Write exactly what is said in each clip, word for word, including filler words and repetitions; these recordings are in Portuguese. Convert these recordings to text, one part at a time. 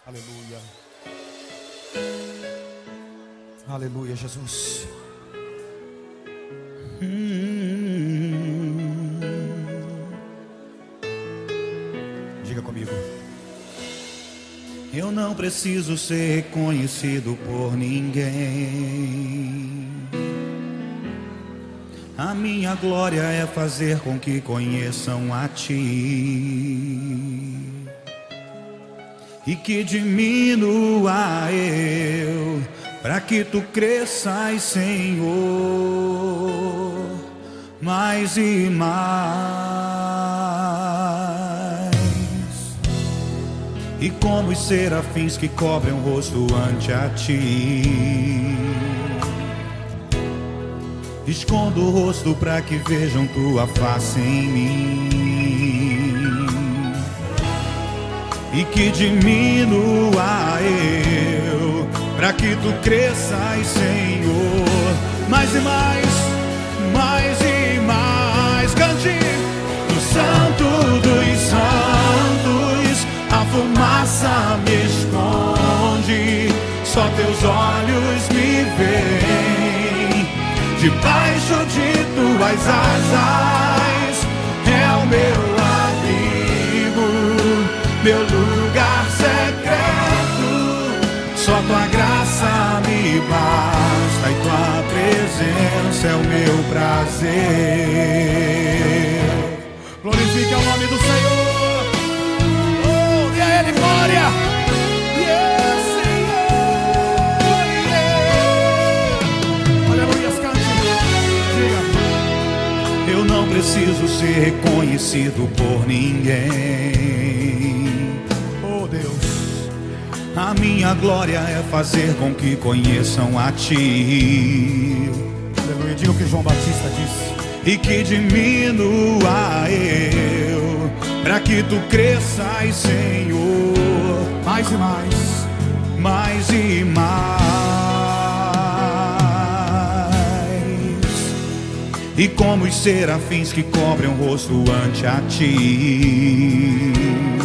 Aleluia. Aleluia, Jesus. Hum. Diga comigo. Eu não preciso ser reconhecido por ninguém. A minha glória é fazer com que conheçam a Ti, e que diminua eu, para que Tu cresças, Senhor, mais e mais. E como os serafins que cobrem o rosto ante a Ti, escondo o rosto para que vejam Tua face em mim, e que diminua eu, para que Tu cresças, Senhor, mais e mais, mais e mais. Cante. No Santo dos Santos, a fumaça me esconde, só Teus olhos me veem. Debaixo de Tuas asas é o meu abrigo, meu lugar secreto. Só Tua graça me basta e Tua presença é o meu prazer. Glorifique o nome do Senhor. Oh, dê a Ele glória. Yeah, Senhor. Yeah. Aleluia, cante. Diga. Eu não preciso ser reconhecido por ninguém. Oh, Deus. A minha glória é fazer com que conheçam a Ti. Aleluia, diga o que João Batista disse. E que diminua eu, para que Tu cresças, Senhor, mais e mais, mais e mais. E como os serafins que cobrem o rosto ante a Ti,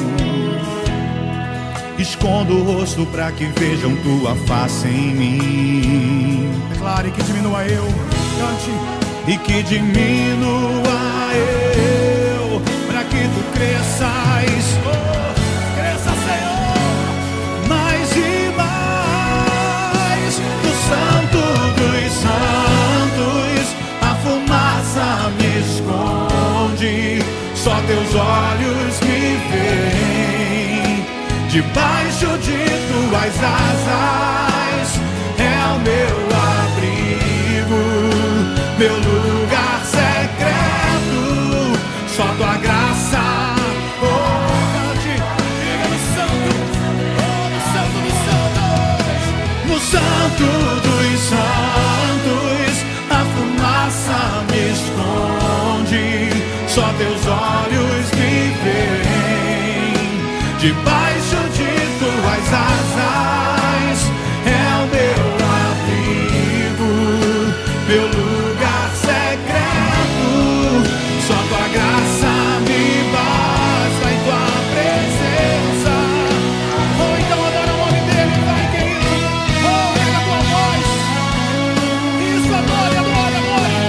escondo o rosto para que vejam Tua face em mim. Declare que diminua eu, cante. E que diminua eu, para que Tu cresças, oh, cresça, Senhor, mais e mais. No Santo dos Santos, a fumaça me esconde, só Teus olhos me veem. Debaixo de Tuas asas é o meu abrigo, meu lugar secreto. Só Tua graça, oh, cante, diga no Santo, oh, no Santo dos Santos. No Santo dos Santos, a fumaça me esconde, só Teus olhos me veem. Debaixo de Tuas asas é o meu abrigo, meu lugar secreto. Só Tua graça me basta e Tua presença. Oh, então adora o nome dEle, vai, querido. Oh, pega a tua voz. Isso, adora, adora, adora.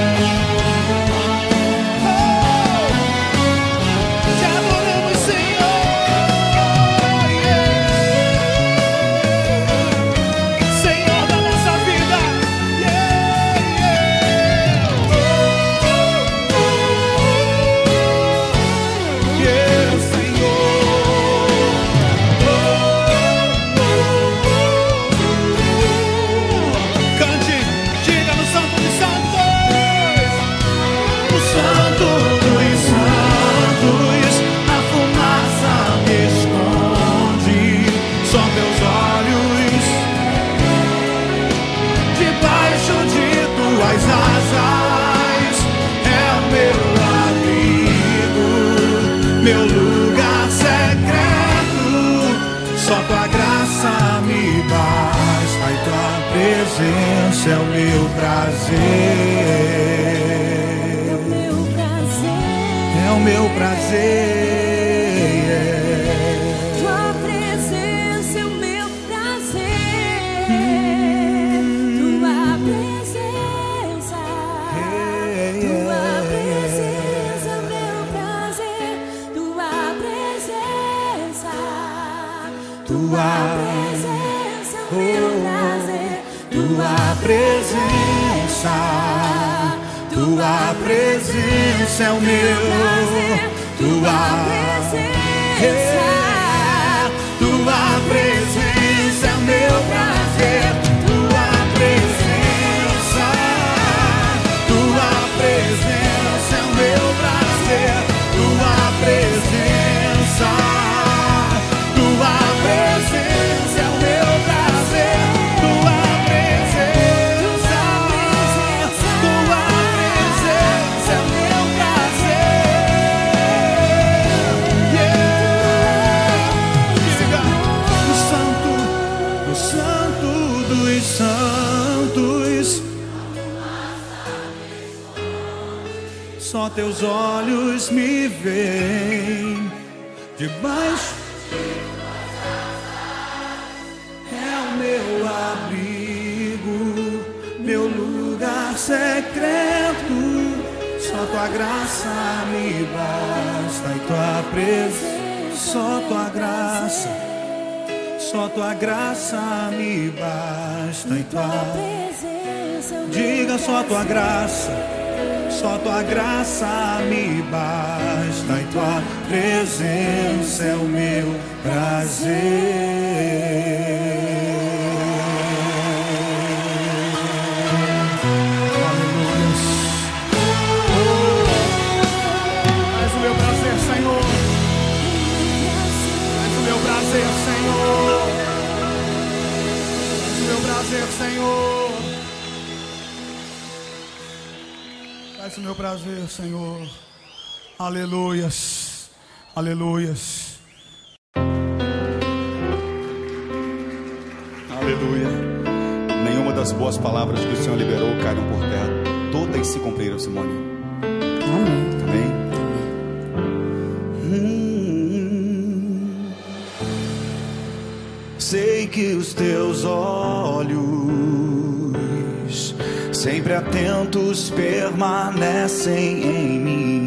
Oh, te adoramos, Senhor. Yeah. Senhor da nossa vida. Meu lugar secreto, só Tua graça me basta e Tua presença é o meu prazer. É o meu prazer. É o meu prazer. Tua presença é o meu tua presença, meu prazer. tua presença, tua presença é o meu, tua presença, tua presença é o meu prazer, tua presença, tua presença é o meu prazer, tua presença, tua presença é o meu prazer, tua presença, tua presença é o meu prazer. Yeah. Diga, o santo, o santo dos santos, só teus olhos me veem debaixo. É o meu abrigo, meu lugar secreto. Só tua graça me basta e tua presença. Só tua graça, só tua graça me basta e tua presença. Diga só tua graça, só tua graça me basta e tua presença é o meu prazer. És o meu prazer, Senhor. És o meu prazer, Senhor. És o meu prazer, Senhor. És o meu prazer, Senhor. Aleluias. Aleluias. Aleluia. Nenhuma das boas palavras que o Senhor liberou caíram por terra. Todas se cumpriram, Simone. Amém. Amém. Hum. Sei que os teus olhos, sempre atentos, permanecem em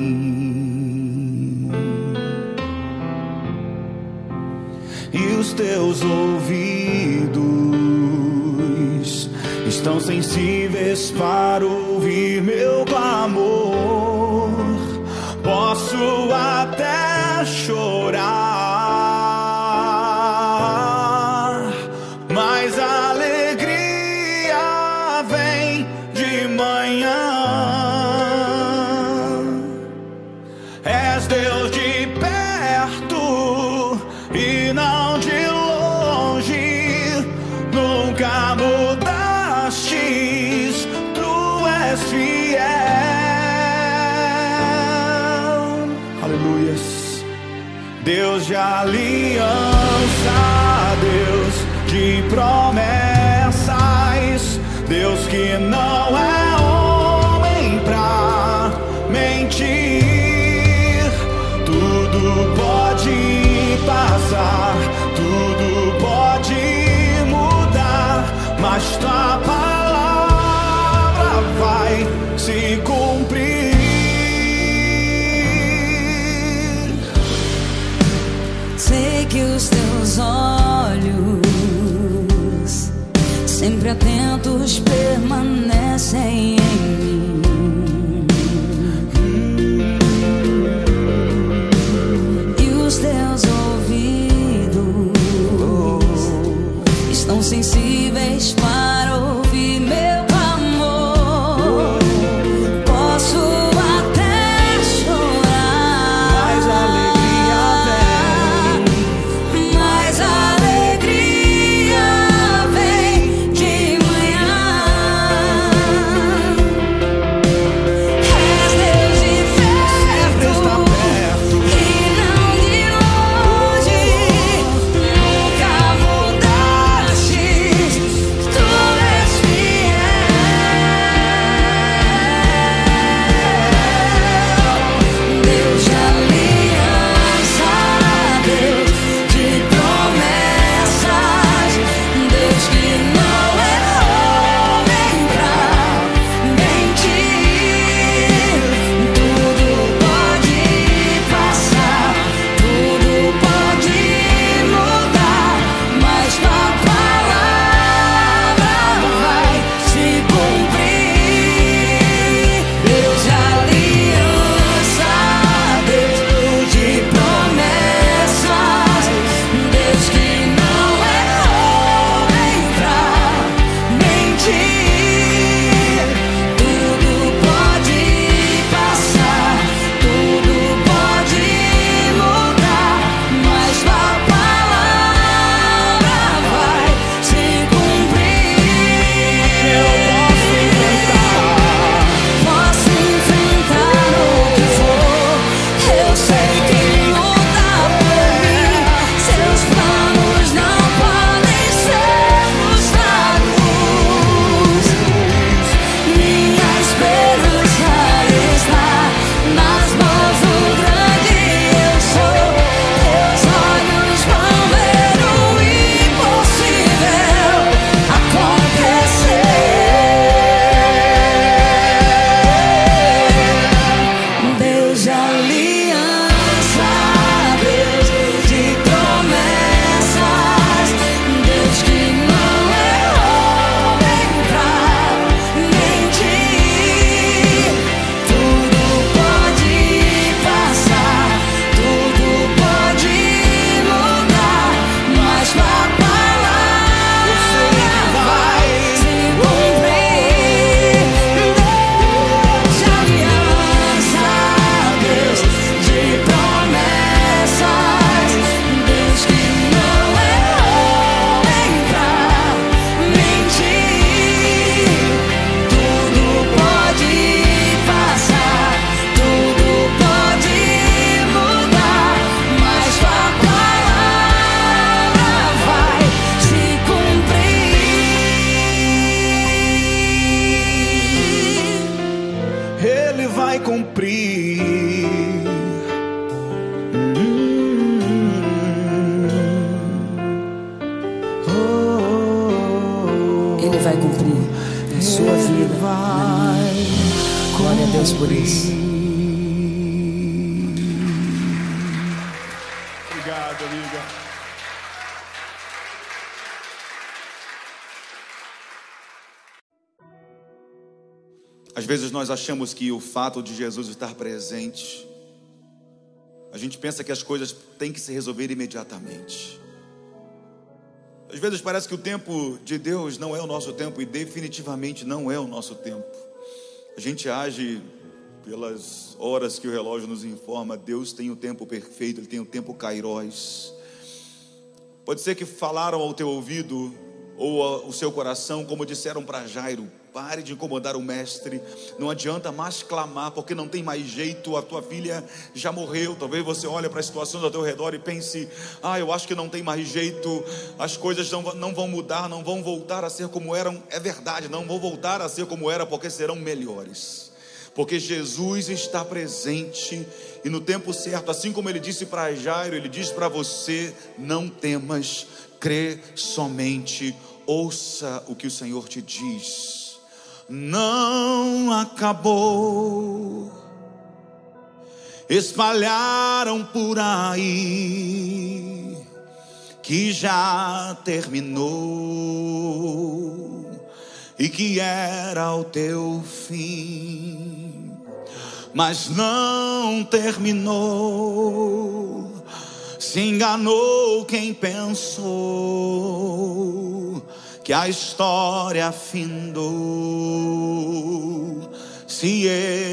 mim, e os teus ouvidos estão sensíveis para ouvir meu clamor. Posso até chorar, mas a alegria vem de manhã. És Deus de perto e não de longe, nunca mudastes, tu és fiel. Aleluias. Deus de aliança, Deus de promessas, Deus que não é homem pra mentir. Tudo pode passar, tudo pode mudar, mas tua palavra vai se cumprir. Sei que os teus olhos, sempre atentos, permanecem em mim, e os teus ouvidos estão sensíveis para ouvir meu clamor. Posso até chorar, Mas a alegria vem, mas a alegria vem de manhã. És Deus de sempre está perto perto. e não de longe, nunca mudastes, tu Deus por isso. Obrigado, amiga. Às vezes nós achamos que o fato de Jesus estar presente, a gente pensa que as coisas têm que se resolver imediatamente. Às vezes parece que o tempo de Deus não é o nosso tempo, e definitivamente não é o nosso tempo. A gente age pelas horas que o relógio nos informa. Deus tem o tempo perfeito, Ele tem o tempo kairós. Pode ser que falaram ao teu ouvido ou ao seu coração, como disseram para Jairo: pare de incomodar o mestre, não adianta mais clamar, porque não tem mais jeito, a tua filha já morreu. Talvez você olhe para a situação ao teu redor e pense: ah, eu acho que não tem mais jeito, as coisas não, não vão mudar, não vão voltar a ser como eram. É verdade, não vão voltar a ser como era, porque serão melhores, porque Jesus está presente, e no tempo certo, assim como Ele disse para Jairo, Ele diz para você: não temas, crê somente, ouça o que o Senhor te diz. Não acabou, espalharam por aí que já terminou e que era o teu fim, mas não terminou. Se enganou quem pensou que a história findou, se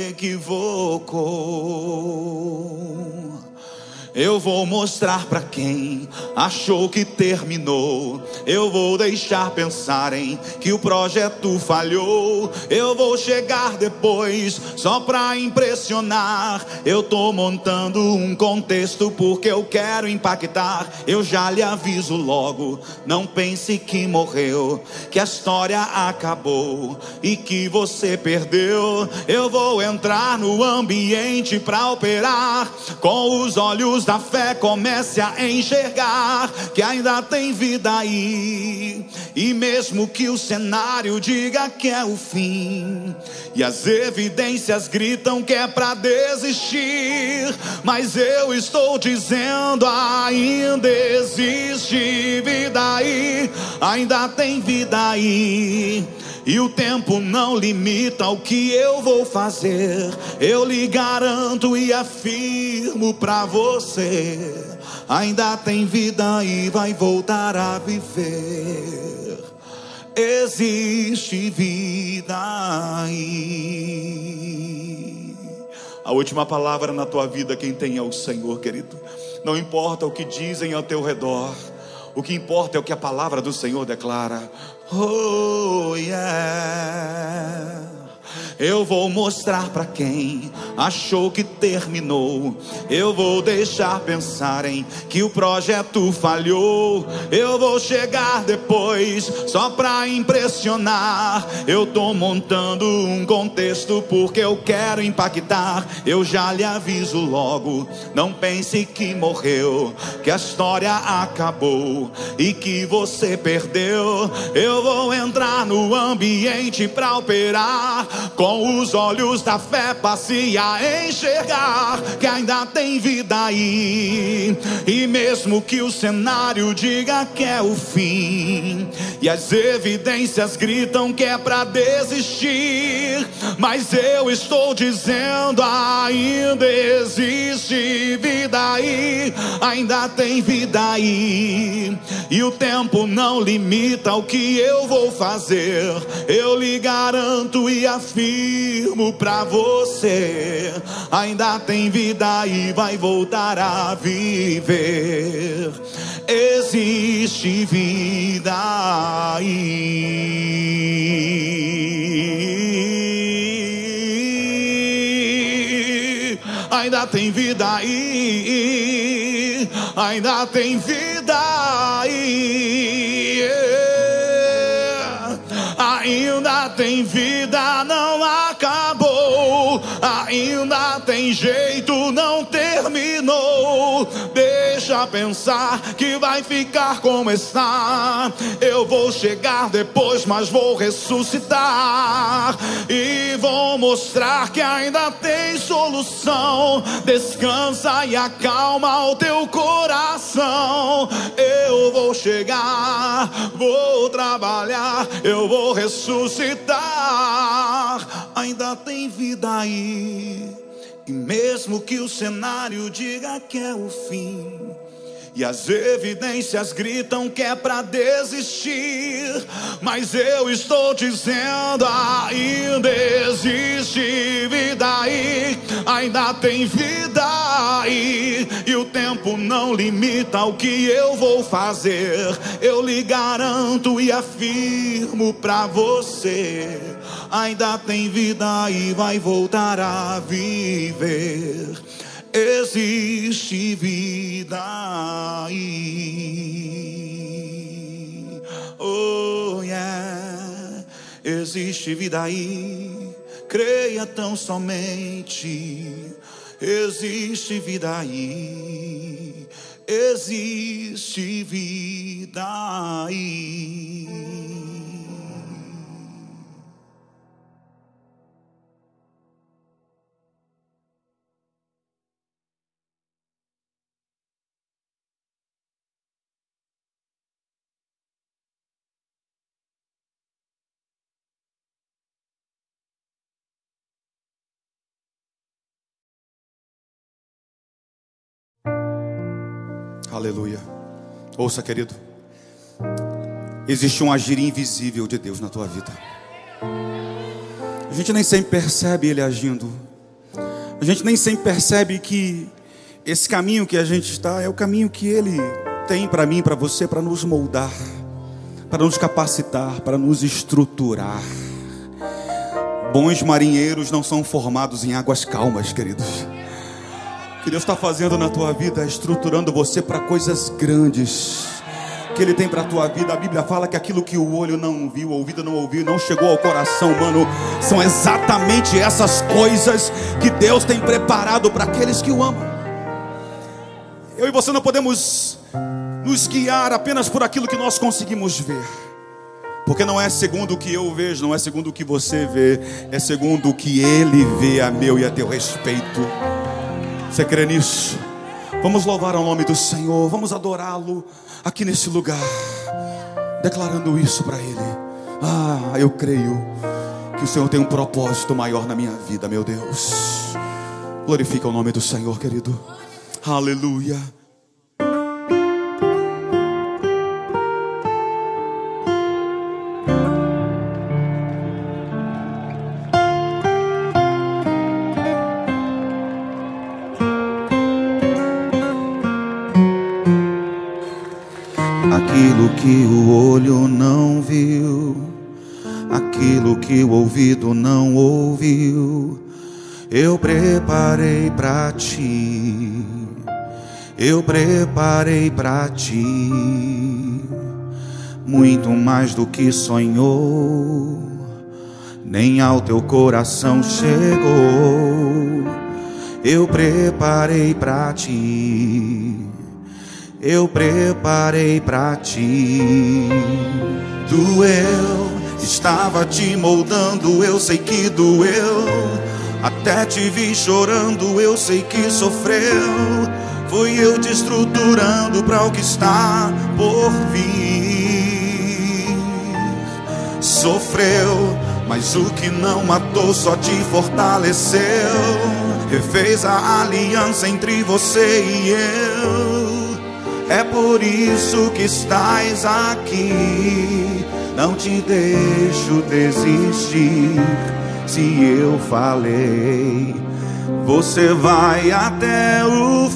equivocou. Eu vou mostrar para quem achou que terminou. Eu vou deixar pensarem que o projeto falhou. Eu vou chegar depois só pra impressionar. Eu tô montando um contexto porque eu quero impactar. Eu já lhe aviso logo, não pense que morreu, que a história acabou e que você perdeu. Eu vou entrar no ambiente pra operar. Com os olhos da fé comece a enxergar que ainda tem vida aí, e mesmo que o cenário diga que é o fim e as evidências gritam que é pra desistir, mas eu estou dizendo: ainda existe vida aí, ainda tem vida aí. E o tempo não limita o que eu vou fazer. Eu lhe garanto e afirmo pra você: ainda tem vida e vai voltar a viver. Existe vida aí. A última palavra na tua vida quem tem é o Senhor, querido. Não importa o que dizem ao teu redor, o que importa é o que a palavra do Senhor declara. Oh yeah. Eu vou mostrar pra quem achou que terminou. Eu vou deixar pensarem que o projeto falhou. Eu vou chegar depois só pra impressionar. Eu tô montando um contexto porque eu quero impactar. Eu já lhe aviso logo, não pense que morreu, que a história acabou e que você perdeu. Eu vou entrar no ambiente pra operar. Com os olhos da fé passe a enxergar que ainda tem vida aí, e mesmo que o cenário diga que é o fim e as evidências gritam que é pra desistir, mas eu estou dizendo: ainda existe vida aí, ainda tem vida aí. E o tempo não limita o que eu vou fazer. Eu lhe garanto e afirmo pra você: ainda tem vida e vai voltar a viver. Existe vida aí, ainda tem vida aí, ainda tem vida aí, ainda tem vida, não acabou, ainda tem jeito, não terminou. Deixa deixa pensar que vai ficar como está. Eu vou chegar depois, mas vou ressuscitar e vou mostrar que ainda tem solução. Descansa e acalma o teu coração. Eu vou chegar, vou trabalhar, eu vou ressuscitar. Ainda tem vida aí. E mesmo que o cenário diga que é o fim, e as evidências gritam que é pra desistir, mas eu estou dizendo, ainda existe vida aí. Ainda tem vida aí. E o tempo não limita o que eu vou fazer. Eu lhe garanto e afirmo pra você, ainda tem vida aí, vai voltar a viver. Existe vida aí. Oh yeah. Existe vida aí. Creia tão somente. Existe vida aí. Existe vida aí. Aleluia. Ouça, querido, existe um agir invisível de Deus na tua vida. A gente nem sempre percebe Ele agindo. A gente nem sempre percebe que esse caminho que a gente está é o caminho que Ele tem para mim e para você, para nos moldar, para nos capacitar, para nos estruturar. Bons marinheiros não são formados em águas calmas, queridos. O que Deus está fazendo na tua vida, estruturando você para coisas grandes que Ele tem para a tua vida. A Bíblia fala que aquilo que o olho não viu, o ouvido não ouviu, não chegou ao coração humano, são exatamente essas coisas que Deus tem preparado para aqueles que o amam. Eu e você não podemos nos guiar apenas por aquilo que nós conseguimos ver, porque não é segundo o que eu vejo, não é segundo o que você vê, é segundo o que Ele vê a meu e a teu respeito. Você crê nisso? Vamos louvar o nome do Senhor, vamos adorá-lo aqui nesse lugar, declarando isso para Ele. Ah, eu creio que o Senhor tem um propósito maior na minha vida, meu Deus. Glorifica o nome do Senhor, querido. Aleluia. Aquilo que o olho não viu, aquilo que o ouvido não ouviu, eu preparei para ti, eu preparei para ti, muito mais do que sonhou, nem ao teu coração chegou. Eu preparei para ti, eu preparei pra ti. Doeu, estava te moldando, eu sei que doeu. Até te vi chorando, eu sei que sofreu. Foi eu te estruturando para o que está por vir. Sofreu, mas o que não matou só te fortaleceu. Refez a aliança entre você e eu. É por isso que estás aqui. Não te deixo desistir. Se eu falei, você vai até o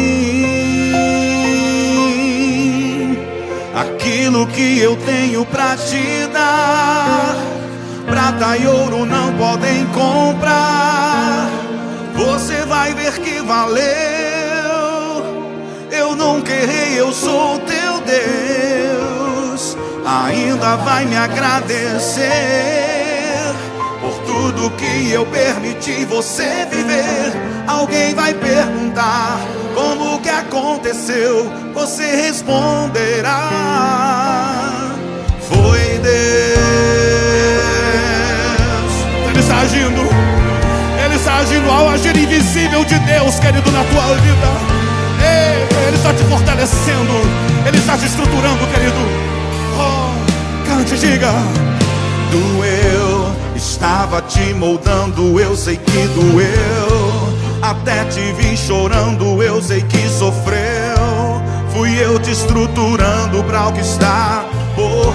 fim. Aquilo que eu tenho pra te dar, prata e ouro não podem comprar. Você vai ver que valeu. Eu nunca errei, eu sou teu Deus. Ainda vai me agradecer por tudo que eu permiti você viver. Alguém vai perguntar como que aconteceu, você responderá. Foi Deus. Ele está agindo. Ele está agindo ao agir invisível de Deus, querido, na tua vida. Ei, Ele está te fortalecendo. Ele está te estruturando, querido. Oh, cante, diga. Doeu, estava te moldando, eu sei que doeu. Até te vi chorando, eu sei que sofreu. Fui eu te estruturando para o que está por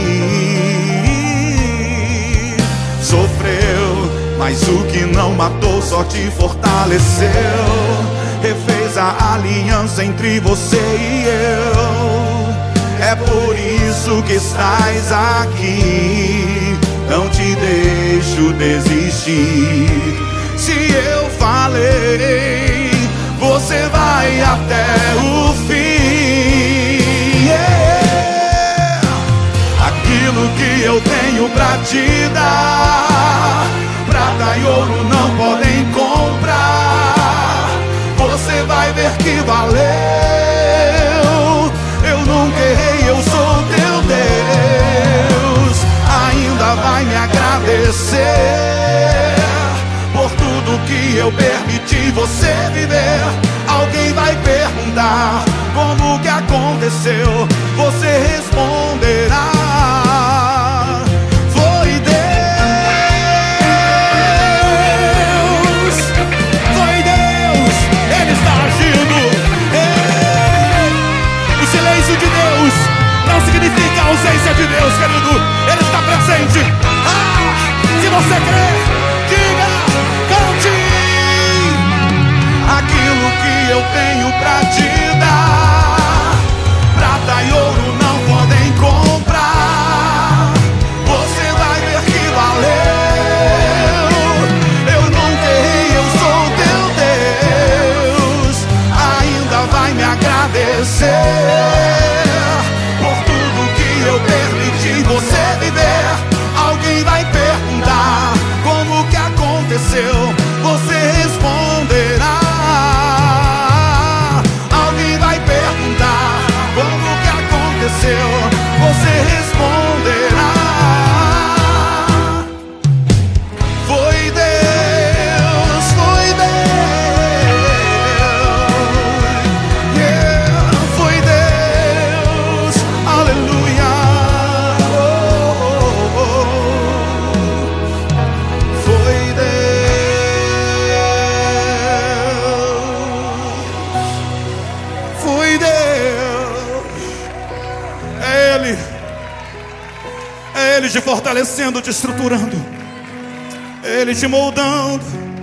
vir. Sofreu, mas o que não matou só te fortaleceu. Refez a aliança entre você e eu. É por isso que estás aqui. Não te deixo desistir. Se eu falei, você vai até o fim. Yeah. Aquilo que eu tenho pra te dar, prata e ouro não podem comprar. Você vai ver que valeu. Eu nunca errei, eu sou teu Deus. Ainda vai me agradecer por tudo que eu permiti você viver. Alguém vai perguntar como que aconteceu, você responderá. Foi Deus, foi Deus. Ele está agindo. Ei, o silêncio de Deus não significa a ausência de Deus, querido. Ele está presente. Ah, se você crê, diga, cante. Aquilo que eu tenho pra te dar, prata e ouro não podem comprar. Você vai ver que valeu. Eu nunca errei, eu sou teu Deus. Ainda vai me agradecer por tudo que eu permiti você viver. Alguém vai perguntar como que aconteceu, você responderá. Alguém vai perguntar como que aconteceu, você responderá. Foi Deus, foi Deus, yeah, foi Deus, aleluia. Oh, oh, oh. Foi Deus, foi Deus. É Ele, é Ele te fortalecendo, te estruturando, é Ele te moldando,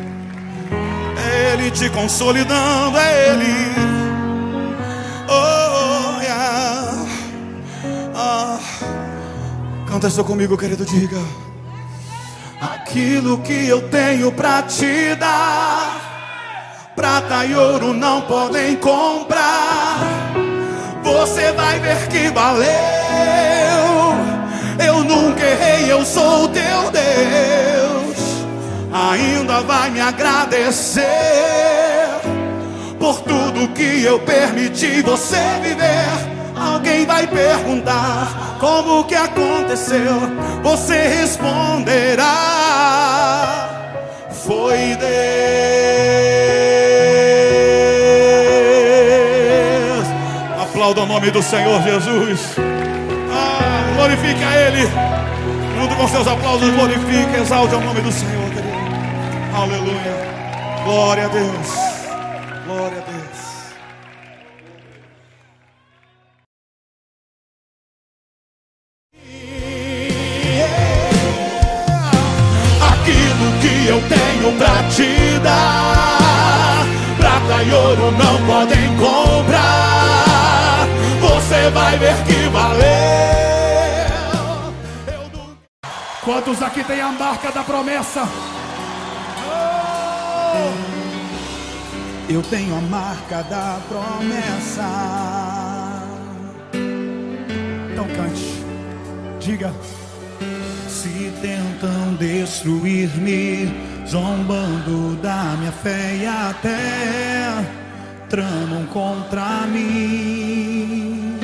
é Ele te consolidando, é Ele. Oh, yeah. Ah. Canta isso comigo, querido, diga. Aquilo que eu tenho pra te dar, prata e ouro não podem comprar. Você vai ver que valeu. Eu nunca errei, eu sou teu Deus. Ainda vai me agradecer por tudo que eu permiti você viver. Alguém vai perguntar como que aconteceu, você responderá. Foi Deus. Aplauda o nome do Senhor Jesus. Ah, glorifique a Ele. Junto com seus aplausos, glorifique, exalte o nome do Senhor, querido. Aleluia. Glória a Deus. Glória a Deus. Que eu tenho pra te dar, prata e ouro não podem comprar. Você vai ver que valeu. Eu não... Quantos aqui tem a marca da promessa? Oh! Eu tenho a marca da promessa. Então cante, diga. Se tentam destruir-me, zombando da minha fé e até tramam contra mim,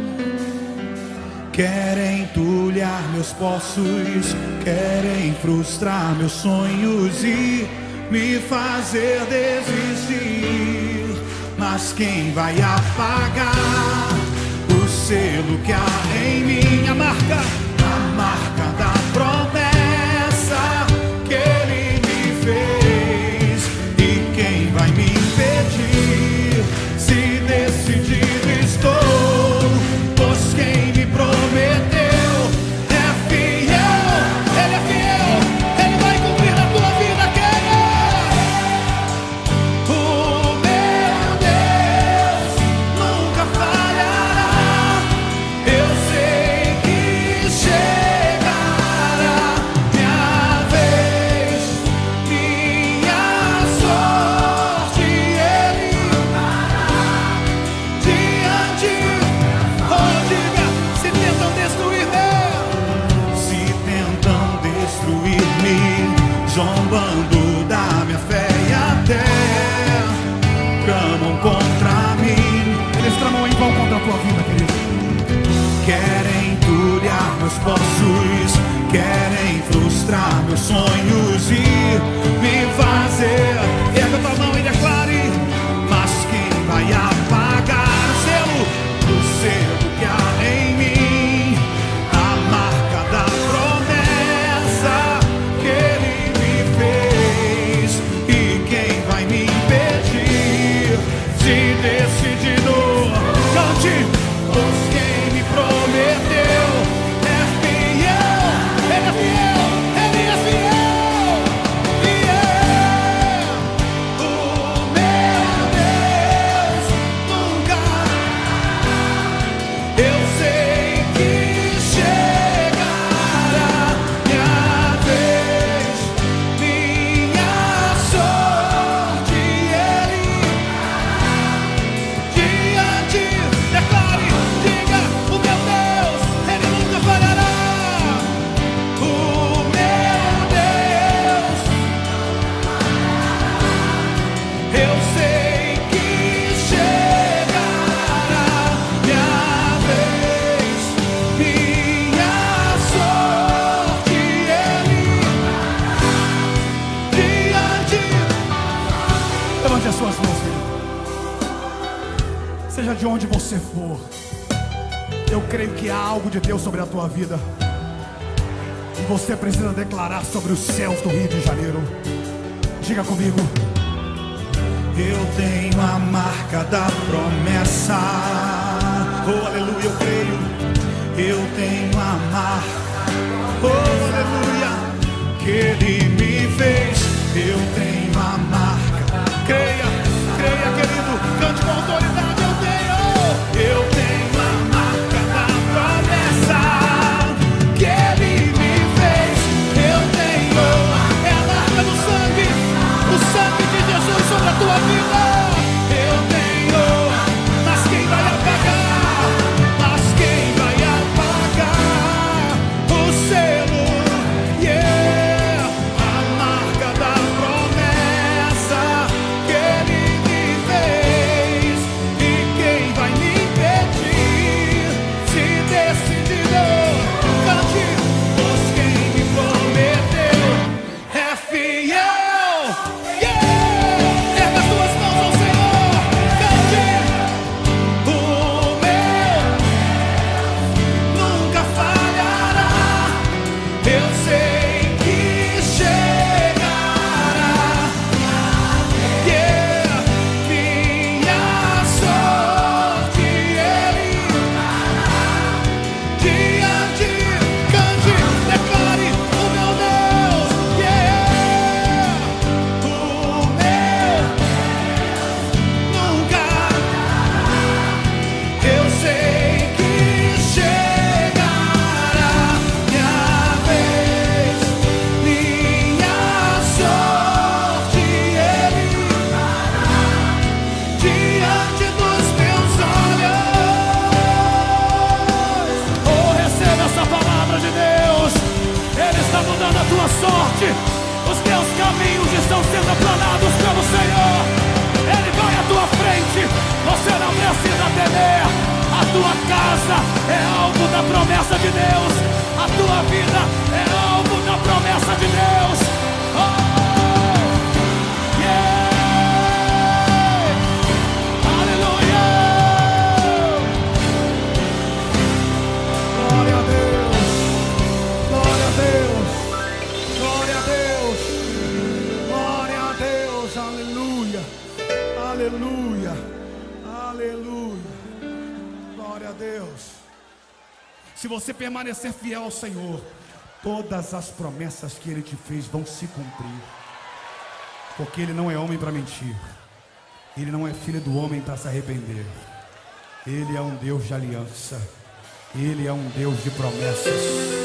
querem entulhar meus poços, querem frustrar meus sonhos e me fazer desistir. Mas quem vai apagar o selo que há em mim? A marca, a marca da promessa que Ele me fez. E quem vai me impedir? Se decidido estou, pois quem me prometeu é fiel. Ele é fiel, Ele vai cumprir na tua vida. Quem é? O meu Deus nunca falhará. Eu sei que chegará minha vez, minha sorte Ele dará diante. Oh, diga, se tentam destruir-me, se tentam destruir-me, zombando da minha fé e até tramam contra mim. Eles tramam em vão contra a tua vida, querido. Querem entulhar meus poços, querem frustrar meus sonhos e me fazer. Erga tua mão e declare. Mas quem vai apagar o selo, o selo que há em mim? A marca da promessa que Ele me fez. E quem vai me impedir? Se decidido, cante. Pois quem me prometeu é fiel. Ele é fiel, Ele é fiel. Fiel. O meu Deus nunca. Eu sei que chegará minha vez, minha sorte Ele diante. Declare, diga, o meu Deus, Ele nunca falhará. O meu Deus, eu sei que chegará minha vez, minha sorte Ele diante. Levante as suas mãos, filho. Seja de onde você for, eu creio que há algo de Deus sobre a tua vida. E você precisa declarar sobre os céus do Rio de Janeiro. Diga comigo. Eu tenho a marca da promessa. Oh, aleluia, eu creio. Eu tenho a marca. Oh, aleluia, que Ele me fez. Eu tenho a marca. Creia, creia, querido. Cante com autoridade. Eu tenho, eu tenho a marca da promessa que Ele me fez. Eu tenho, é a marca do sangue, o sangue de Jesus sobre a tua vida. Eu tenho, mas quem vai apagar? Mas casa é alvo da promessa de Deus. A tua vida é alvo da promessa de Deus. Oh, yeah. Aleluia. Glória a Deus. Glória a Deus. Glória a Deus. Glória a Deus. Aleluia. Aleluia. Aleluia. Glória a Deus. Se você permanecer fiel ao Senhor, todas as promessas que Ele te fez vão se cumprir. Porque Ele não é homem para mentir. Ele não é filho do homem para se arrepender. Ele é um Deus de aliança. Ele é um Deus de promessas.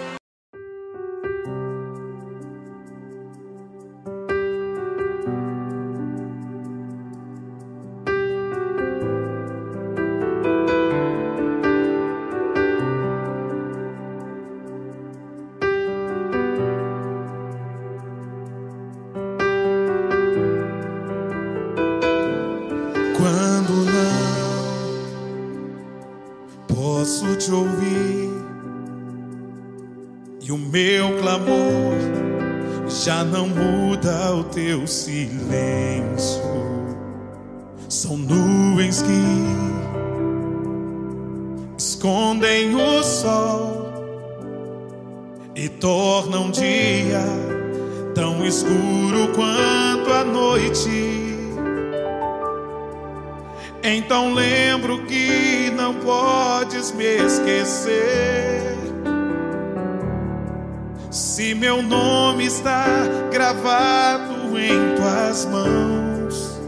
Quando não posso te ouvir e o meu clamor já não muda o teu silêncio, são nuvens que escondem o sol e tornam o dia tão escuro quanto a noite. Então lembro que não podes me esquecer. Se meu nome está gravado em tuas mãos,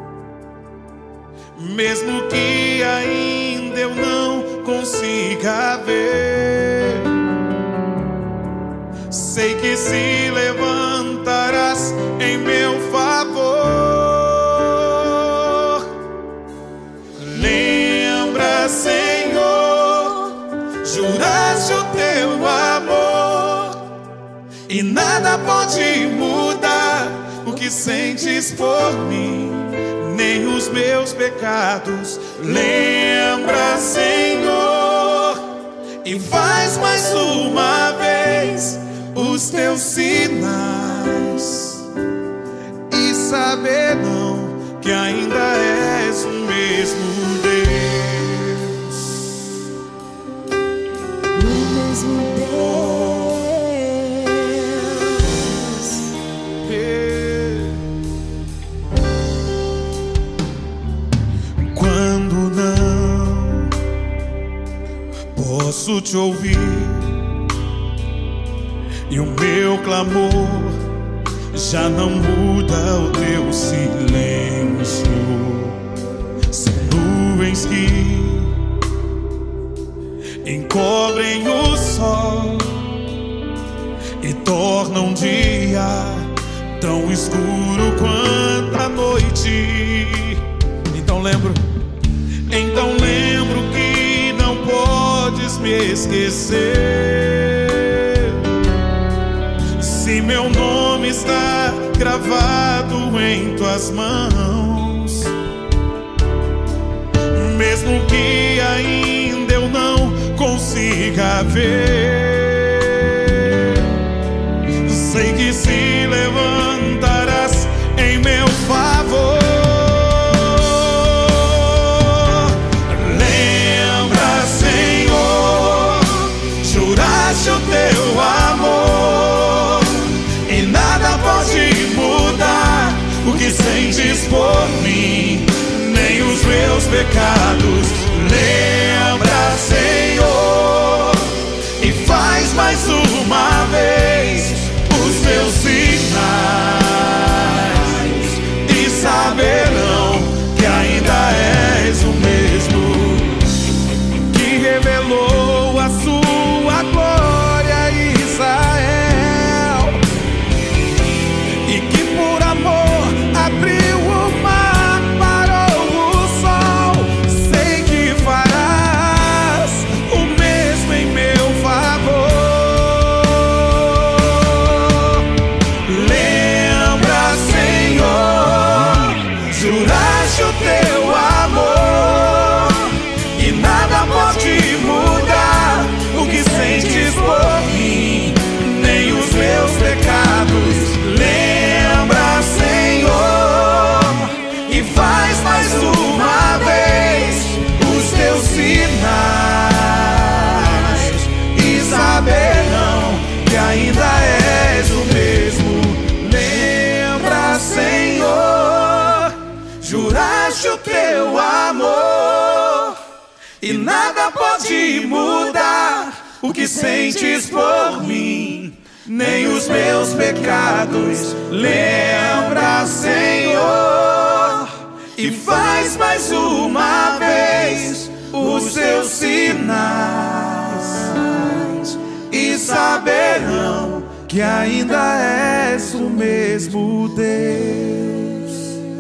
mesmo que ainda eu não consiga ver, sei que se levantarás em meu favor. Senhor, juraste o teu amor e nada pode mudar o que sentes por mim, nem os meus pecados. Lembra, Senhor, e faz mais uma vez os teus sinais e saberão que ainda és o mesmo Deus. Quando não posso te ouvir e o meu clamor já não muda o teu silêncio, são nuvens que encobrem o sol e tornam o dia tão escuro quanto a noite. Então lembro, então lembro que não podes me esquecer. Se meu nome está gravado em tuas mãos, mesmo que ainda eu não consiga ver, sei que se levantarás em meu favor. Lembra, Senhor, juraste o teu amor e nada pode mudar o que sentes por mim, nem os meus pecados. Lembra, Senhor, e faz mais uma vez os teus sinais e saberão que ainda és o mesmo que revelou a sua glória a Israel e que por amor abriu o mar, parou o sol. Sei que fará nada pode mudar o que sentes por mim, nem os meus pecados. Lembra, Senhor, e faz mais uma vez os seus sinais, e saberão que ainda és o mesmo Deus.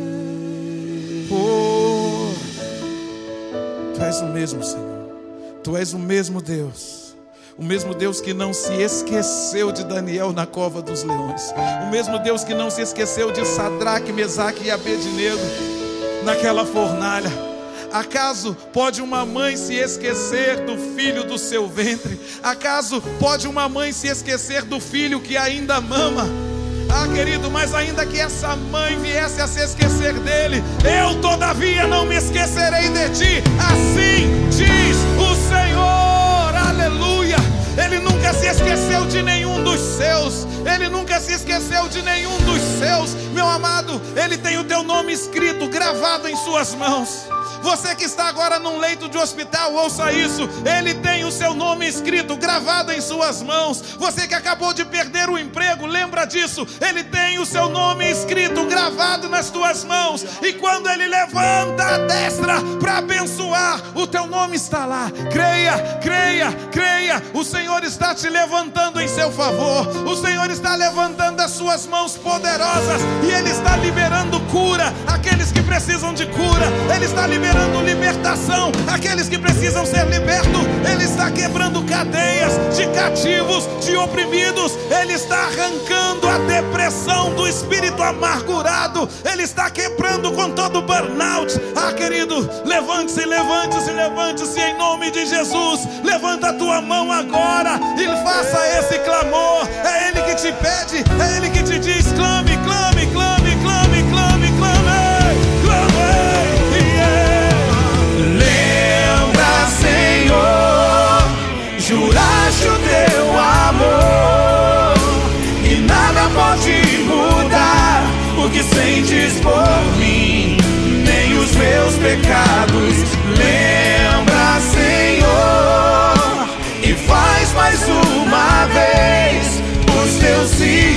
Oh, Tu és o mesmo, Senhor. Tu és o mesmo Deus. O mesmo Deus que não se esqueceu de Daniel na cova dos leões. O mesmo Deus que não se esqueceu de Sadraque, Mesaque e Abednego naquela fornalha. Acaso pode uma mãe se esquecer do filho do seu ventre? Acaso pode uma mãe se esquecer do filho que ainda mama? Ah, querido, mas ainda que essa mãe viesse a se esquecer dele, eu todavia não me esquecerei de ti. Assim diz o Senhor, aleluia. Ele nunca se esqueceu de nenhum dos seus. Ele nunca se esqueceu de nenhum dos seus. Meu amado, Ele tem o teu nome escrito, gravado em suas mãos. Você que está agora num leito de hospital, ouça isso. Ele tem o seu nome escrito, gravado em suas mãos. Você que acabou de perder o emprego, lembra disso. Ele tem o seu nome escrito, gravado nas tuas mãos. E quando Ele levanta a destra para abençoar, o teu nome está lá. Creia, creia, creia. O Senhor está te levantando em seu favor. O Senhor está levantando as suas mãos poderosas, e Ele está liberando cura àqueles que precisam de cura. Ele está liberando libertação àqueles que precisam ser libertos. Ele está quebrando cadeias de cativos, de oprimidos. Ele está arrancando a depressão do espírito amargurado. Ele está quebrando com todo o burnout. Ah, querido, levante-se, levante-se, levante-se em nome de Jesus. Levanta a tua mão agora e faça esse clamor. É Ele que te pede, é Ele que te diz: clame, clame, clame, clame, clame, clame, clame. Lembra, Senhor, juraste o teu amor, e nada pode mudar o que sentes por mim, nem os meus pecados. Lembra, Senhor, e faz mais uma vez os teus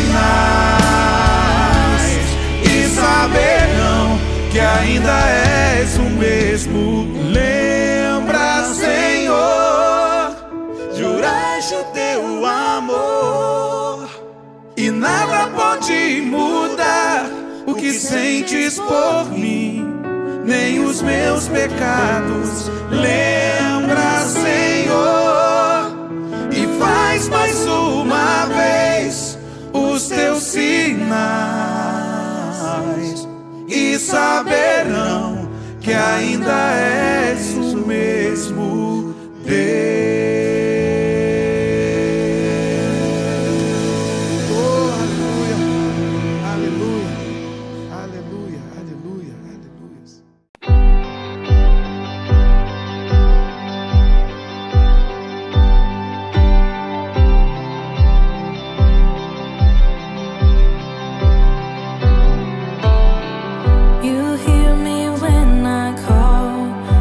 sinais, e saberão que ainda és o mesmo. Lembra, Senhor, juraste o teu amor, e nada pode mudar o que sentes por mim, nem os meus pecados. Lembra, Senhor, e faz mais uma vez os teus sinais, e saberão que ainda és o mesmo Deus. Oh, aleluia, aleluia, aleluia, aleluia, aleluia. You hear me when I call.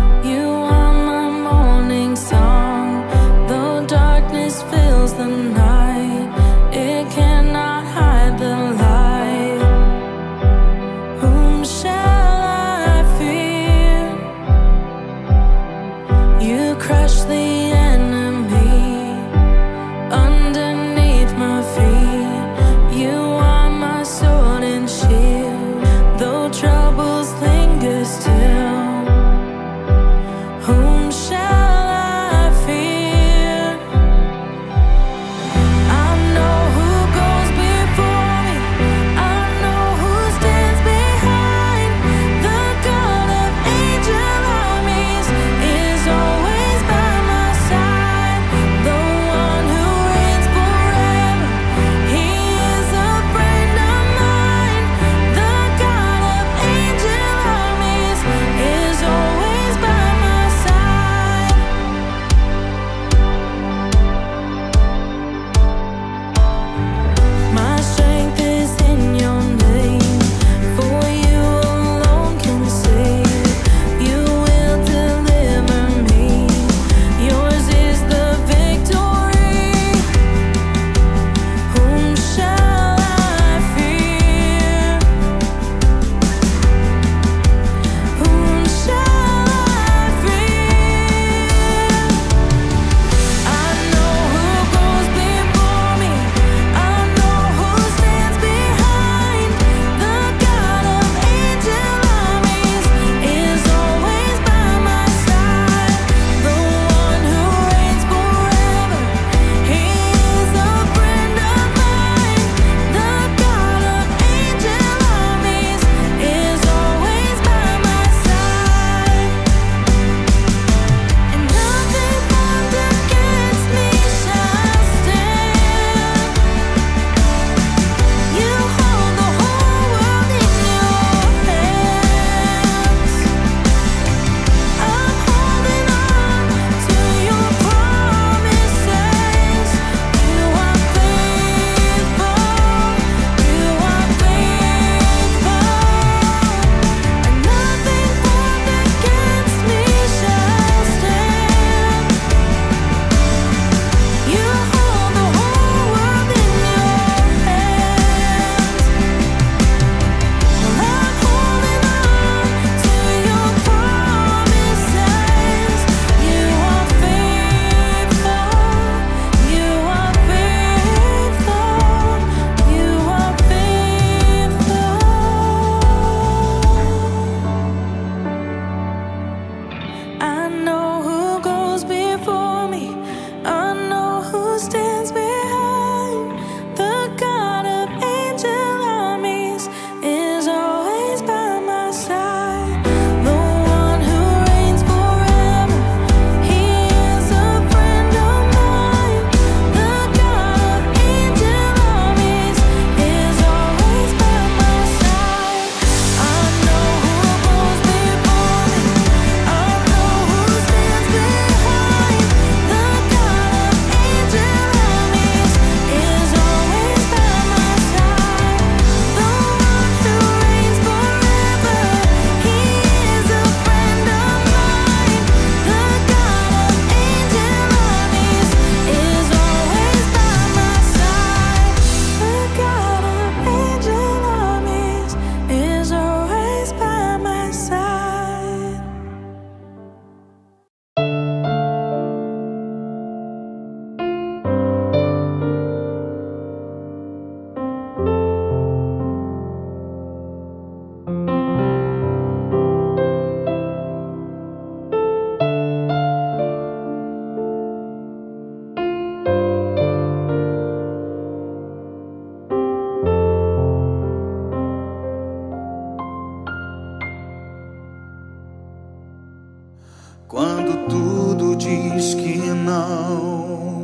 que não,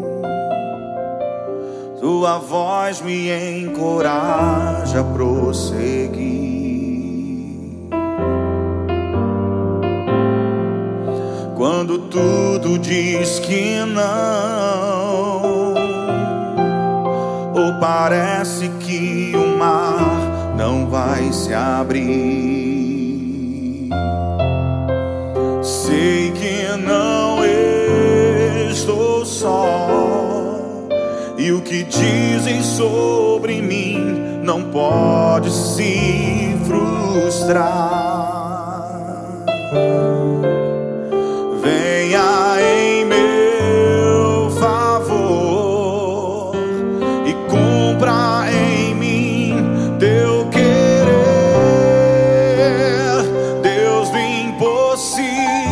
tua voz me encoraja a prosseguir. Quando tudo diz que não, ou parece que o mar não vai se abrir, sei que não estou só, e o que dizem sobre mim não pode se frustrar. Venha em meu favor e cumpra em mim teu querer. Deus do impossível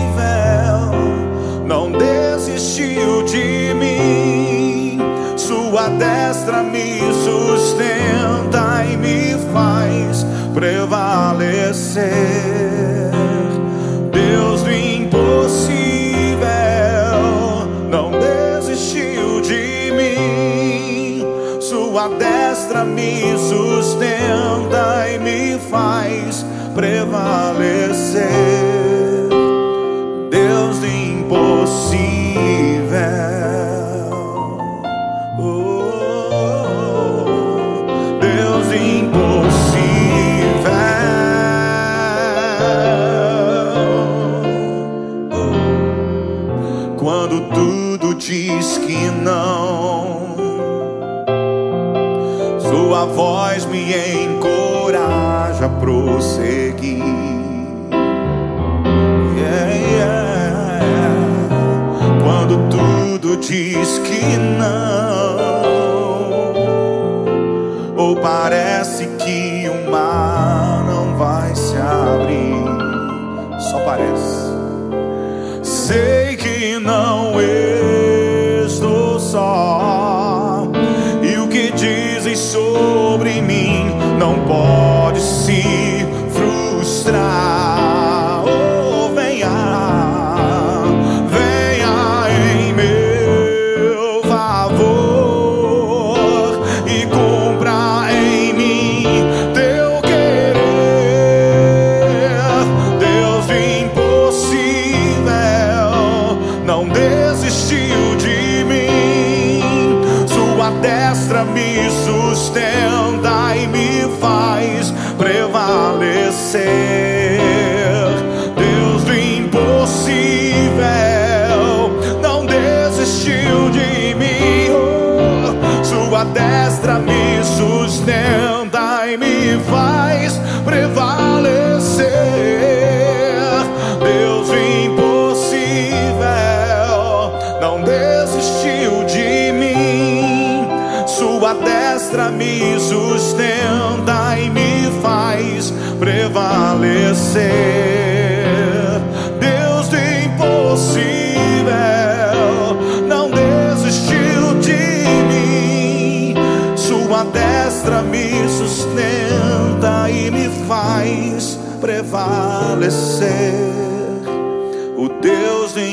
não desistiu de mim. Sua destra me sustenta e me faz prevalecer. Deus do impossível não desistiu de mim. Sua destra me sustenta e me faz prevalecer. Deus do impossível, oh, Deus do impossível. Quando tudo diz que não, sua voz me encoraja a prosseguir. Yeah, yeah. Quando tudo diz que não, ou parece que o mar não vai se abrir, só parece. Sei que não estou só, e o que dizem sobre mim não pode se frustrar. Oh, venha, venha em meu favor e cumpra em mim teu querer. Deus do impossível não desistiu de mim. Sua destra me sustenta e me faz prevalecer. Deus do impossível não desistiu de mim. Oh, sua destra me sustenta e me faz prevalecer. Deus do impossível não desistiu de mim. Sua destra me sustenta e me faz prevalecer. Deus do impossível não desistiu de mim. Sua destra me sustenta e me faz prevalecer. O Deus do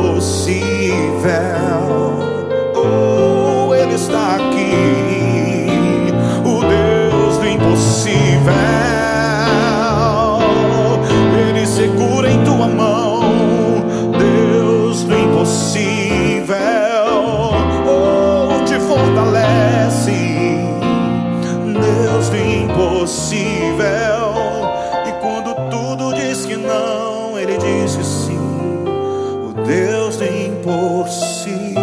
impossível, oh, Ele está aqui. O Deus do impossível, Ele segura em tua mão. Deus do impossível, oh, te fortalece. Deus do impossível, e quando tudo diz que não, Ele diz que sim. O Deus do impossível.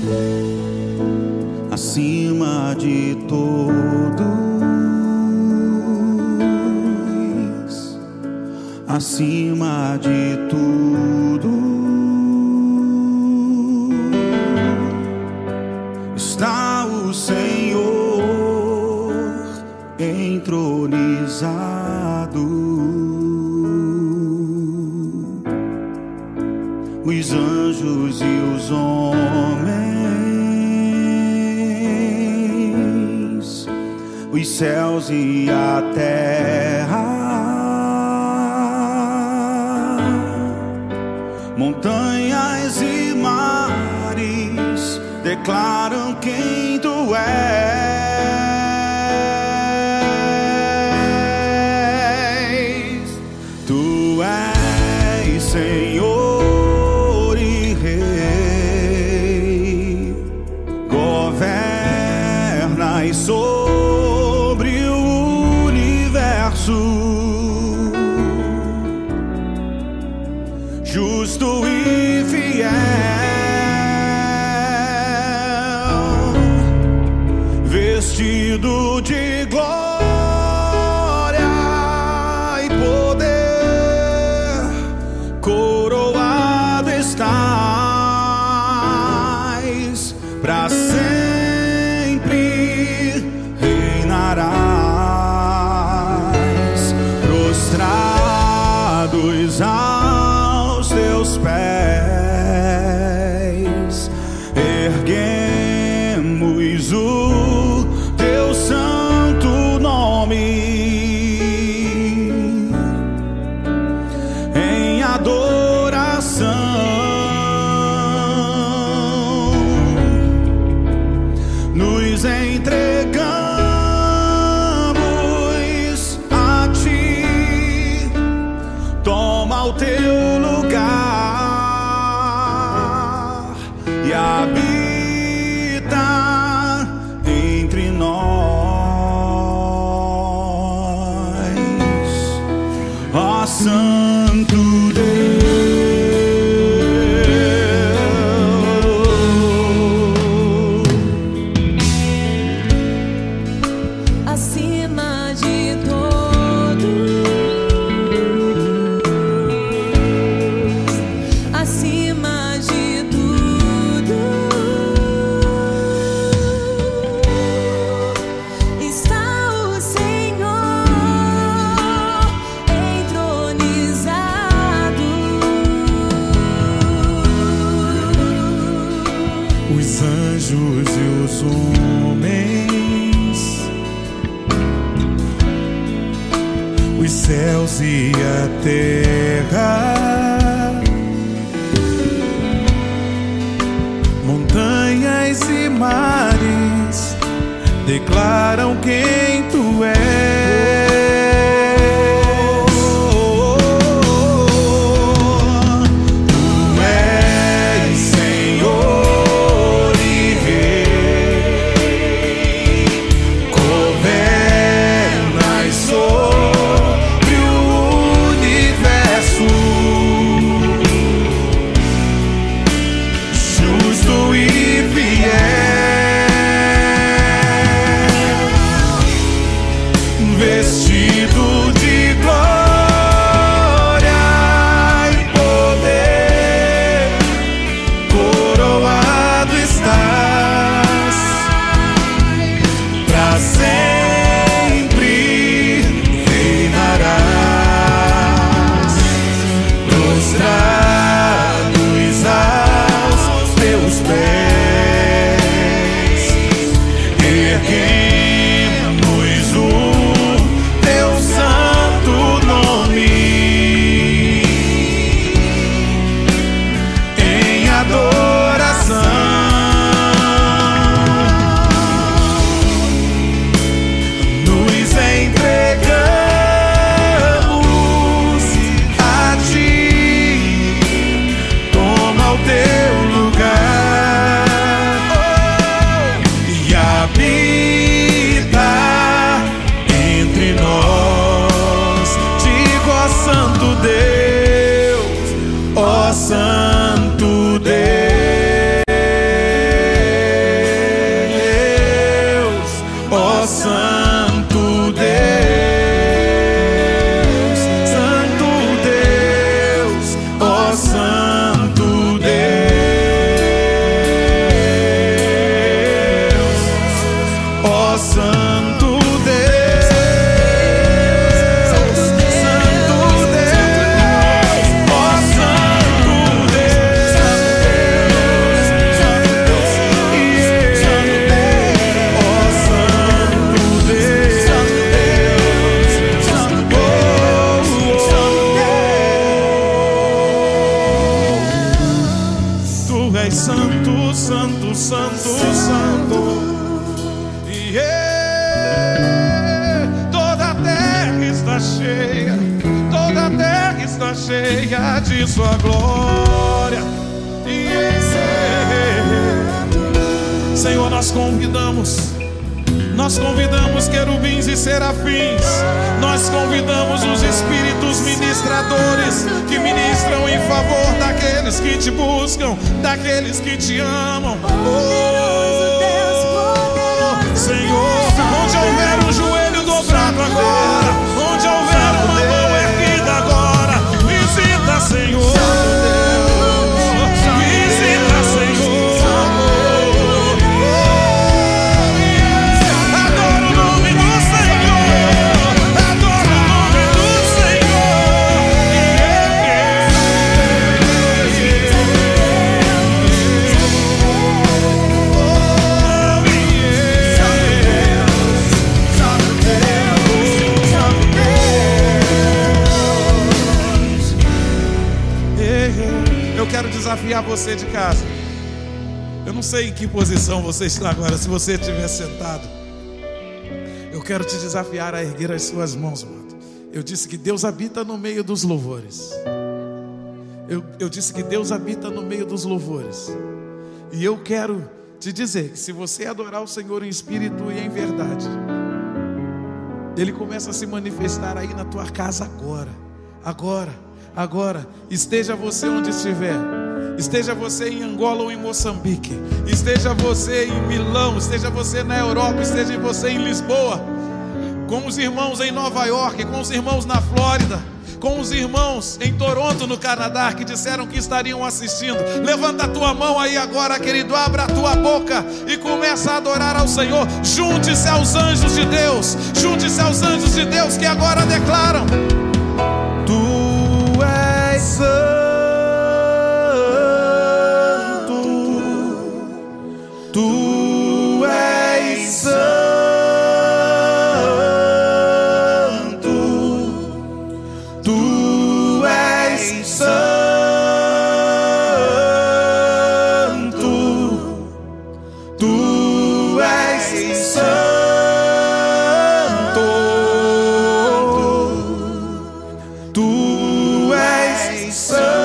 acima de todos, acima de tudo, está o Senhor entronizado. Os anjos e os homens, os céus e a terra, montanhas e mares declaram quem tu és. Tu és Senhor, sobre o universo, justo e fiel, vestido de glória e poder, coroado estás para sempre. Prostrados aos teus pés, erguemos o teu santo nome em adoração. Nos entregamos ao teu lugar e habita entre nós, ó Santo Deus. Acima de todos, acima de tudo, está o Senhor entronizado. Os anjos e os homens, os céus e a terra, montanhas e mares declaram quem tu és. Tu és Senhor e Rei, governas sobre o universo, justo e fiel, vestido de glória e poder, coroado estás pra sempre, reinarás, prostrados aos teus pés, erguemos o teu santo nome em adoração. Nos entregamos a ti, toma o teu lugar e habita santo, santo. Yeah. Toda a terra está cheia, toda a terra está cheia de sua glória. Yeah. Senhor, nós convidamos, nós convidamos querubins e serafins, nós convidamos os espíritos ministradores que ministram em favor daqueles que te buscam, daqueles que te amam. Oh, Senhor, onde houver um joelho dobrado agora, onde houver uma mão erguida agora, visita, Senhor. Visita, Senhor. Adoro o nome do Senhor. Adoro o nome do Senhor. Yeah, yeah, yeah. Oh, yeah. Eu quero desafiar você de casa. Eu não sei em que posição você está agora. Se você estiver sentado, eu quero te desafiar a erguer as suas mãos, mano. Eu disse que Deus habita no meio dos louvores. Eu, eu disse que Deus habita no meio dos louvores. E eu quero te dizer que se você adorar o Senhor em espírito e em verdade, Ele começa a se manifestar aí na tua casa agora. Agora, agora. Esteja você onde estiver. Esteja você em Angola ou em Moçambique, esteja você em Milão, esteja você na Europa, esteja você em Lisboa, com os irmãos em Nova York, com os irmãos na Flórida, com os irmãos em Toronto, no Canadá, que disseram que estariam assistindo. Levanta a tua mão aí agora, querido, abra a tua boca e começa a adorar ao Senhor. Junte-se aos anjos de Deus, junte-se aos anjos de Deus que agora declaram: Tu és santo. Tu és santo, Tu és santo, Tu és santo, Tu és santo.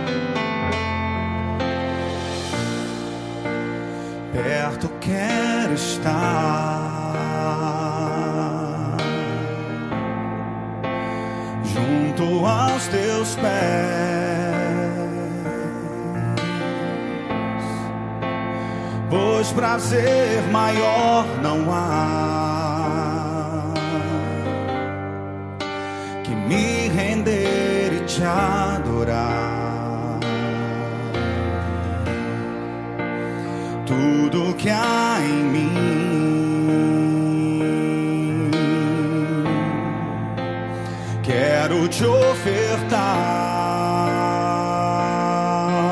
Perto quero estar junto aos teus pés, pois prazer maior não há que me render e te adorar. Tudo que há em mim quero te ofertar,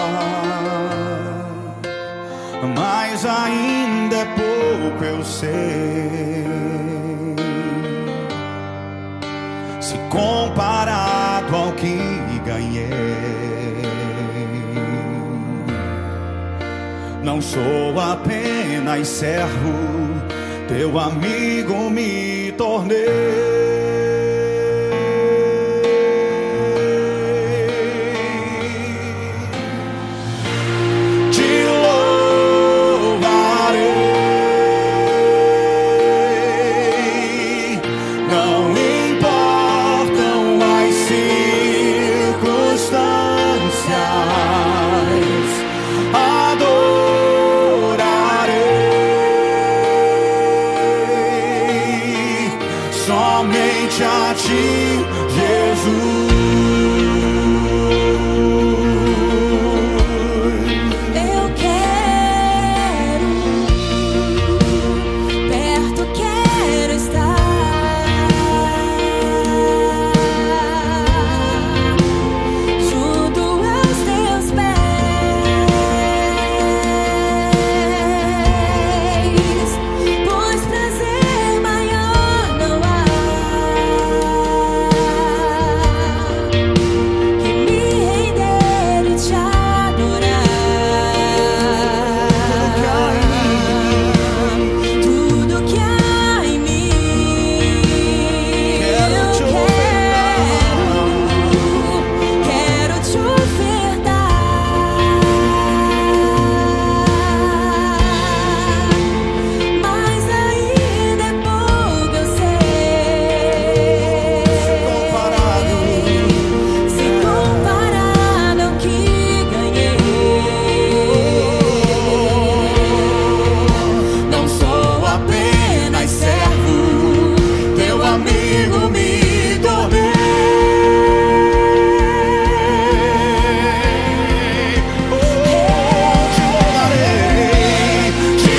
mas ainda é pouco, eu sei, se comparado ao que ganhei. Não sou apenas servo, teu amigo me tornei. Te louvarei, não importam as circunstâncias, somente a ti, Jesus. Eu quero, perto quero estar, junto aos teus pés, pois prazer maior não há que me render e te adorar. Tudo que há em mim eu quero, quero te ofertar, mas ainda é pouco, eu sei, Comparado, se comparado ao que ganhei. Não sou apenas servo, teu amigo me tornei. te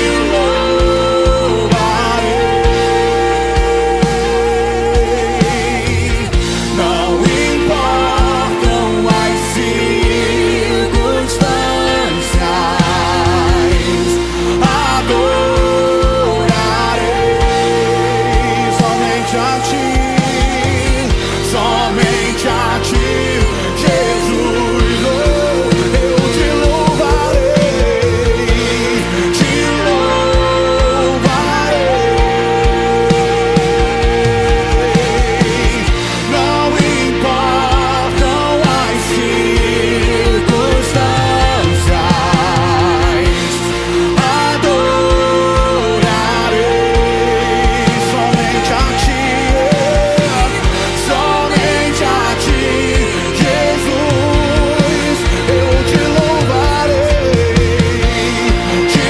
louvarei, não importam as circunstâncias, adorarei somente a ti, somente a ti, Jesus. Oh, eu te louvarei, te louvarei, não importam as circunstâncias, adorarei somente a ti, somente a ti, Jesus. Eu te louvarei, te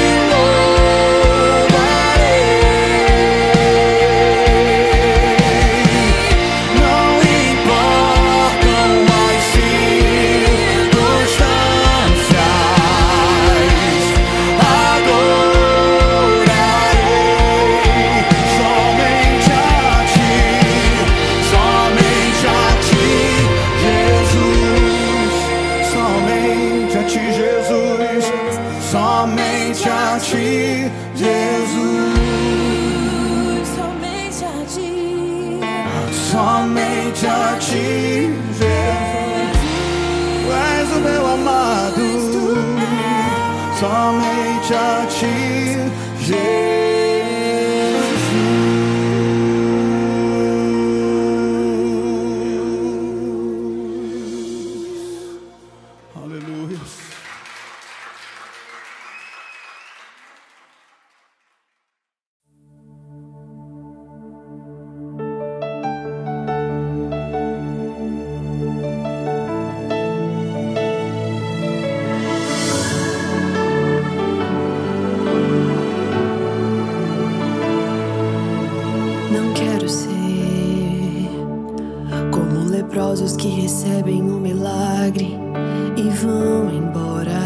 louvarei, não importam as circunstâncias, adorarei somente a ti, somente a ti, Jesus, somente a ti, Jesus, somente a ti, Jesus, Somente a ti, somente a ti, Jesus. Tu és o meu amado, somente a ti, Não quero ser como leprosos que recebem um milagre e vão embora,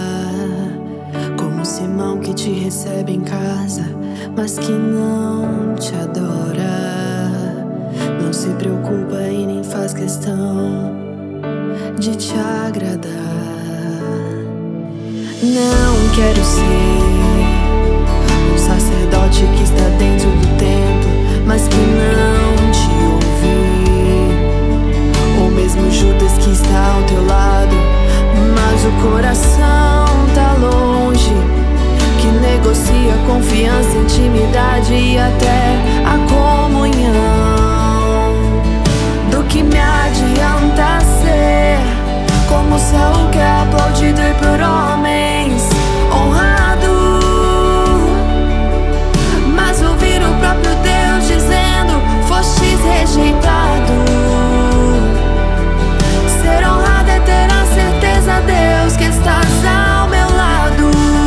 como Simão que te recebe em casa, mas que não te adora. Não se preocupa e nem faz questão de te agradar. Não quero ser um sacerdote que está dentro do templo, mas que não te ouve, ou mesmo Judas que está ao teu lado, mas o coração tá longe, que negocia confiança, intimidade e até a comunhão. Do que me adianta ser como Saul, que é aplaudido e por homens honrado, mas ouvir o próprio Deus dizendo: fostes rejeitado. Ser honrado é ter a certeza, Deus, que estás ao meu lado.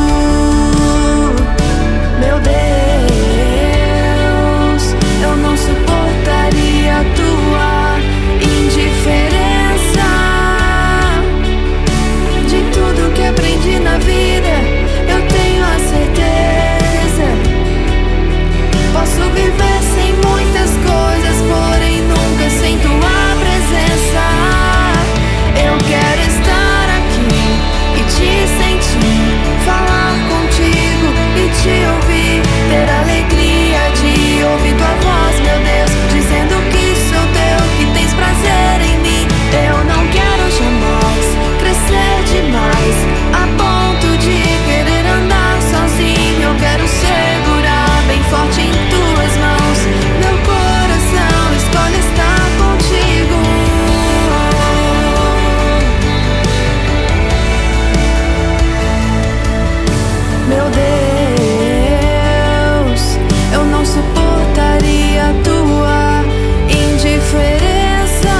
Meu Deus, eu não suportaria a tua indiferença. De tudo que aprendi na vida, eu tenho a certeza. Posso viver sem muitas coisas, porém nunca sem tua presença. Eu quero estar aqui e te sentir, falar contigo e te ouvir, ter a alegria de ouvir tua voz, meu Deus, dizendo que sou teu, que tens prazer em mim. Eu não quero jamais crescer demais a ponto de querer andar sozinho. Eu quero segurar bem forte em tuas mãos. Meu coração escolhe estar contigo. Meu Deus, eu não suportaria a tua indiferença.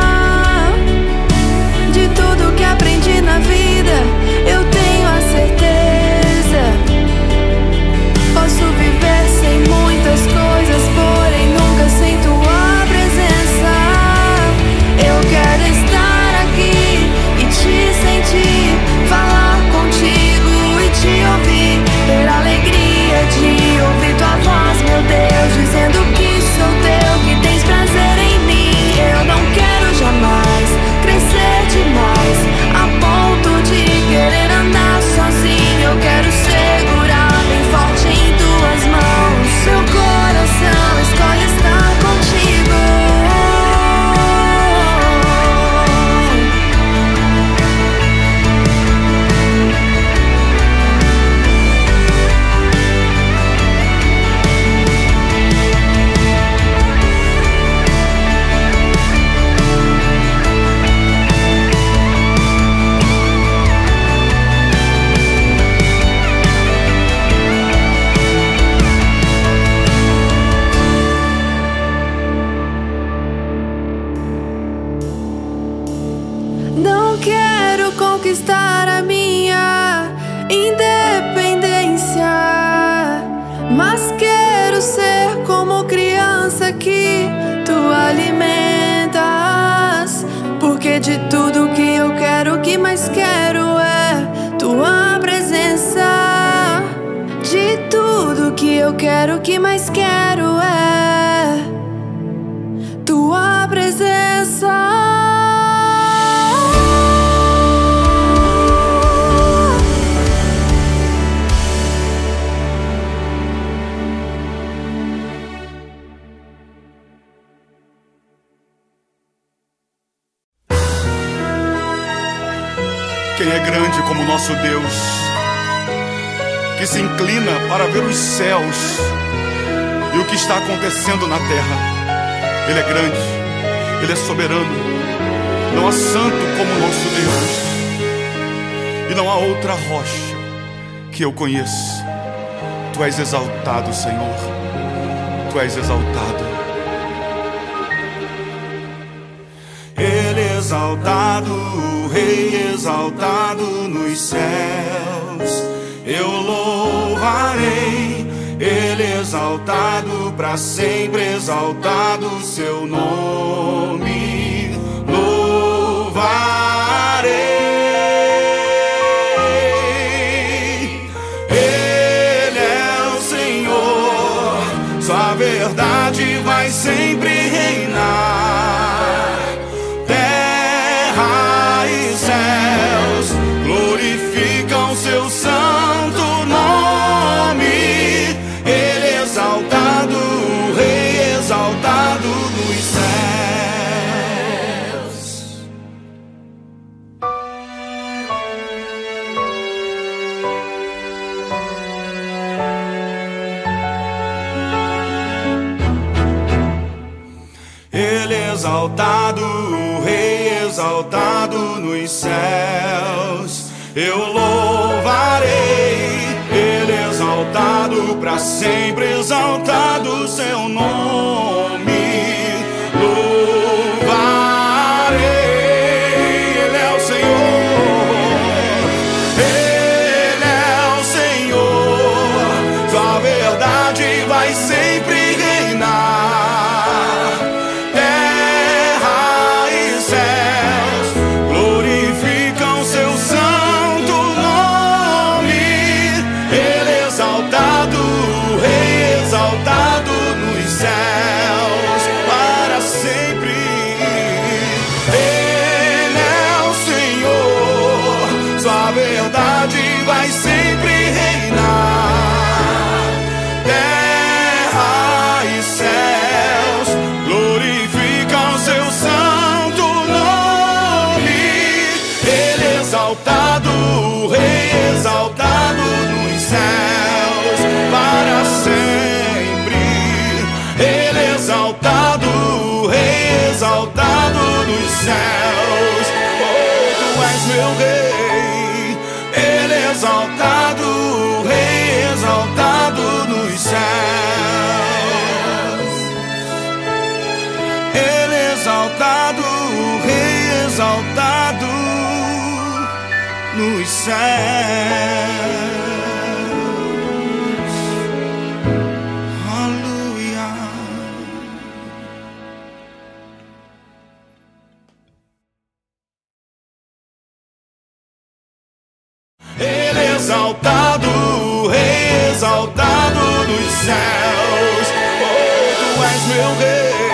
De tudo que aprendi na vida, eu tenho a certeza. Posso viver sem muitas coisas, porém nunca sem tua presença. Eu quero estar aqui e te sentir, falar contigo e te ouvir, ter a alegria de ouvir tua voz, meu Deus, dizendo que sou teu, que tens prazer em mim. Eu não quero jamais crescer demais a ponto de querer andar sozinho. Eu quero segurar bem forte em tuas mãos. Seu coração escolhe estar contigo. Não quero conquistar a minha independência, mas quero ser como criança que tu alimentas. Porque de tudo que eu quero, o que mais quero é tua presença. De tudo que eu quero, o que mais quero é tua presença. Quem é grande como nosso Deus, que se inclina para ver os céus e o que está acontecendo na terra. Ele é grande, Ele é soberano. Não há santo como nosso Deus, e não há outra rocha que eu conheço. Tu és exaltado, Senhor, Tu és exaltado. Ele é exaltado, o Rei exaltado nos céus. Eu louvarei, Ele exaltado, para sempre exaltado seu nome. Louvarei. Ele é o Senhor, sua verdade vai sempre reinar. Terra e céus glorificam seu santo nome. Ele é exaltado, o Rei exaltado nos céus. Ele é exaltado, o Rei exaltado nos céus. Eu louvarei, Ele é exaltado, para sempre exaltado seu nome. Louvarei, Ele é o Senhor, Ele é o Senhor, sua verdade vai sempre reinar. Terra e céus glorificam seu santo nome. Ele é exaltado, o Rei exaltado nos céus para sempre. Ele é o Senhor, sua verdade vai sempre reinar. Terra e céus glorificam seu santo nome. Ele é exaltado, o Rei exaltado nos céus para sempre. Ele é exaltado, o Rei exaltado nos céus. Oh, tu és meu Rei. Ele é exaltado, o Rei exaltado nos céus. Ele é exaltado, o Rei exaltado nos céus. Aleluia. Ele é exaltado, o Rei exaltado nos céus. Oh, tu és meu Rei.